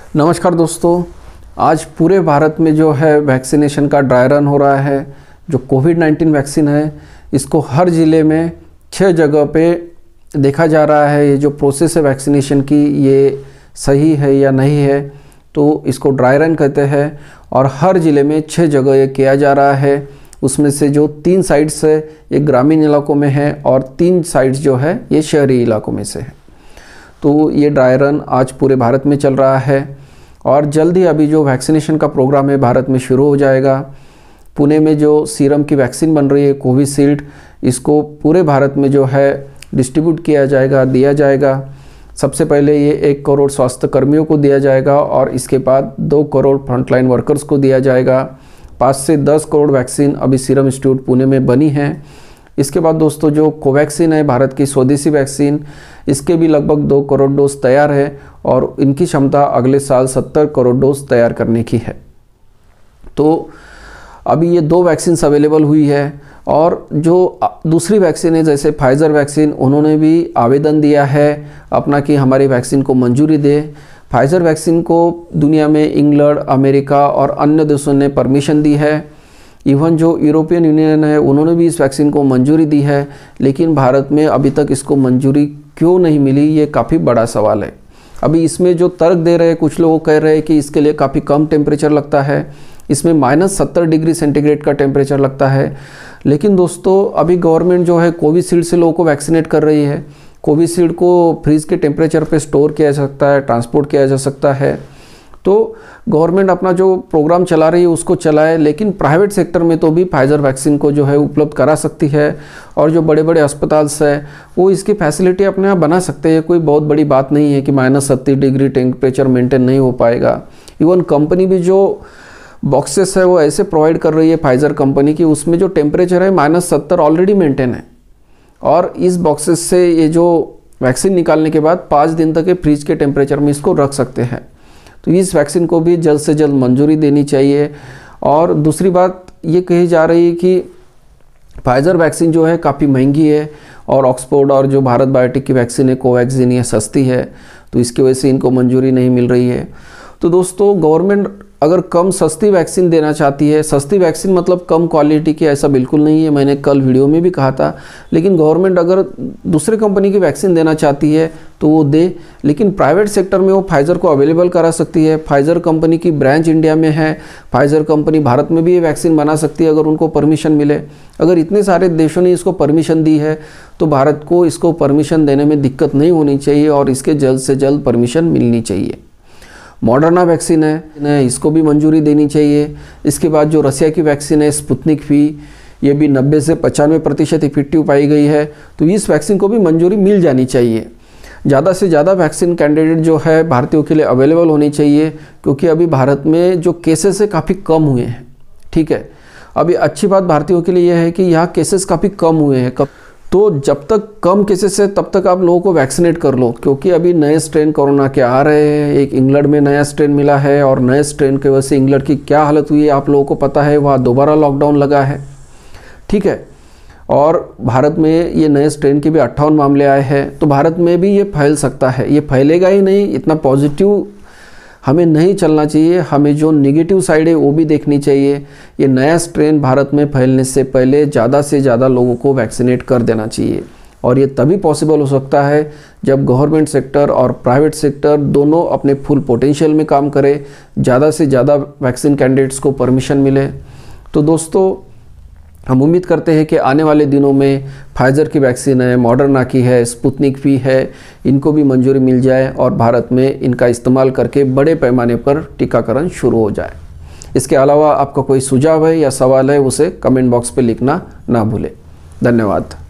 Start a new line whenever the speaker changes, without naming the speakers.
नमस्कार दोस्तों, आज पूरे भारत में जो है वैक्सीनेशन का ड्राई रन हो रहा है। जो कोविड-19 वैक्सीन है इसको हर ज़िले में 6 जगह पे देखा जा रहा है। ये जो प्रोसेस है वैक्सीनेशन की ये सही है या नहीं है, तो इसको ड्राई रन कहते हैं। और हर ज़िले में 6 जगह ये किया जा रहा है। उसमें से जो 3 साइट्स है ये ग्रामीण इलाकों में है और 3 साइट्स जो है ये शहरी इलाकों में से है। तो ये ड्राई रन आज पूरे भारत में चल रहा है और जल्द ही अभी जो वैक्सीनेशन का प्रोग्राम है भारत में शुरू हो जाएगा। पुणे में जो सीरम की वैक्सीन बन रही है कोविशील्ड, इसको पूरे भारत में जो है डिस्ट्रीब्यूट किया जाएगा, दिया जाएगा। सबसे पहले ये 1 करोड़ स्वास्थ्य कर्मियों को दिया जाएगा और इसके बाद 2 करोड़ फ्रंटलाइन वर्कर्स को दिया जाएगा। 5 से 10 करोड़ वैक्सीन अभी सीरम इंस्टीट्यूट पुणे में बनी है। इसके बाद दोस्तों जो कोवैक्सीन है भारत की स्वदेशी वैक्सीन, इसके भी लगभग 2 करोड़ डोज तैयार है और इनकी क्षमता अगले साल 70 करोड़ डोज तैयार करने की है। तो अभी ये 2 वैक्सीन अवेलेबल हुई है और जो दूसरी वैक्सीन है जैसे फाइज़र वैक्सीन, उन्होंने भी आवेदन दिया है अपना कि हमारी वैक्सीन को मंजूरी दे। फाइज़र वैक्सीन को दुनिया में इंग्लैंड, अमेरिका और अन्य देशों ने परमिशन दी है। इवन जो यूरोपियन यूनियन है उन्होंने भी इस वैक्सीन को मंजूरी दी है, लेकिन भारत में अभी तक इसको मंजूरी क्यों नहीं मिली, ये काफ़ी बड़ा सवाल है। अभी इसमें जो तर्क दे रहे हैं, कुछ लोग कह रहे हैं कि इसके लिए काफ़ी कम टेम्परेचर लगता है, इसमें -70 डिग्री सेंटीग्रेड का टेम्परेचर लगता है। लेकिन दोस्तों अभी गवर्नमेंट जो है कोविशील्ड से लोगों को वैक्सीनेट कर रही है। कोविशील्ड को फ्रीज के टेम्परेचर पे स्टोर किया जा सकता है, ट्रांसपोर्ट किया जा सकता है। तो गवर्नमेंट अपना जो प्रोग्राम चला रही है उसको चलाए, लेकिन प्राइवेट सेक्टर में तो भी फाइज़र वैक्सीन को जो है उपलब्ध करा सकती है और जो बड़े बड़े अस्पताल है वो इसकी फैसिलिटी अपने आप बना सकते हैं। कोई बहुत बड़ी बात नहीं है कि -70 डिग्री टेम्परेचर मेंटेन नहीं हो पाएगा। इवन कंपनी भी जो बॉक्सेस है वो ऐसे प्रोवाइड कर रही है फाइज़र कंपनी की, उसमें जो टेम्परेचर है -70 ऑलरेडी मेंटेन है और इस बॉक्सेस से ये जो वैक्सीन निकालने के बाद 5 दिन तक ये फ्रिज के टेम्परेचर में इसको रख सकते हैं। तो इस वैक्सीन को भी जल्द से जल्द मंजूरी देनी चाहिए। और दूसरी बात ये कही जा रही है कि फाइज़र वैक्सीन जो है काफ़ी महंगी है और ऑक्सफोर्ड और जो भारत बायोटेक की वैक्सीन है कोवैक्सीन, ये सस्ती है, तो इसकी वजह से इनको मंजूरी नहीं मिल रही है। तो दोस्तों गवर्नमेंट अगर कम सस्ती वैक्सीन देना चाहती है, सस्ती वैक्सीन मतलब कम क्वालिटी की, ऐसा बिल्कुल नहीं है, मैंने कल वीडियो में भी कहा था। लेकिन गवर्नमेंट अगर दूसरे कंपनी की वैक्सीन देना चाहती है तो वो दे, लेकिन प्राइवेट सेक्टर में वो फाइज़र को अवेलेबल करा सकती है। फाइज़र कंपनी की ब्रांच इंडिया में है, फाइज़र कंपनी भारत में भी ये वैक्सीन बना सकती है अगर उनको परमिशन मिले। अगर इतने सारे देशों ने इसको परमिशन दी है तो भारत को इसको परमिशन देने में दिक्कत नहीं होनी चाहिए और इसके जल्द से जल्द परमिशन मिलनी चाहिए। मॉडर्ना वैक्सीन है, इसको भी मंजूरी देनी चाहिए। इसके बाद जो रसिया की वैक्सीन है स्पुतनिक वी, ये भी 90 से 95% इफेक्टिव पाई गई है, तो इस वैक्सीन को भी मंजूरी मिल जानी चाहिए। ज़्यादा से ज़्यादा वैक्सीन कैंडिडेट जो है भारतीयों के लिए अवेलेबल होनी चाहिए, क्योंकि अभी भारत में जो केसेस है काफ़ी कम हुए हैं। ठीक है, अभी अच्छी बात भारतीयों के लिए यह है कि यहाँ केसेस काफ़ी कम हुए हैं। तो जब तक कम केसेस है तब तक आप लोगों को वैक्सीनेट कर लो, क्योंकि अभी नए स्ट्रेन कोरोना के आ रहे हैं। एक इंग्लैंड में नया स्ट्रेन मिला है और नए स्ट्रेन की वजह से इंग्लैंड की क्या हालत हुई है आप लोगों को पता है, वहाँ दोबारा लॉकडाउन लगा है। ठीक है, और भारत में ये नए स्ट्रेन के भी 58 मामले आए हैं, तो भारत में भी ये फैल सकता है। ये फैलेगा ही नहीं, इतना पॉजिटिव हमें नहीं चलना चाहिए, हमें जो नेगेटिव साइड है वो भी देखनी चाहिए। ये नया स्ट्रेन भारत में फैलने से पहले ज़्यादा से ज़्यादा लोगों को वैक्सीनेट कर देना चाहिए और ये तभी पॉसिबल हो सकता है जब गवर्नमेंट सेक्टर और प्राइवेट सेक्टर दोनों अपने फुल पोटेंशियल में काम करें, ज़्यादा से ज़्यादा वैक्सीन कैंडिडेट्स को परमिशन मिले। तो दोस्तों हम उम्मीद करते हैं कि आने वाले दिनों में फाइज़र की वैक्सीन है, मॉडर्ना की है, स्पुतनिक वी है, इनको भी मंजूरी मिल जाए और भारत में इनका इस्तेमाल करके बड़े पैमाने पर टीकाकरण शुरू हो जाए। इसके अलावा आपका कोई सुझाव है या सवाल है उसे कमेंट बॉक्स पे लिखना ना भूलें। धन्यवाद।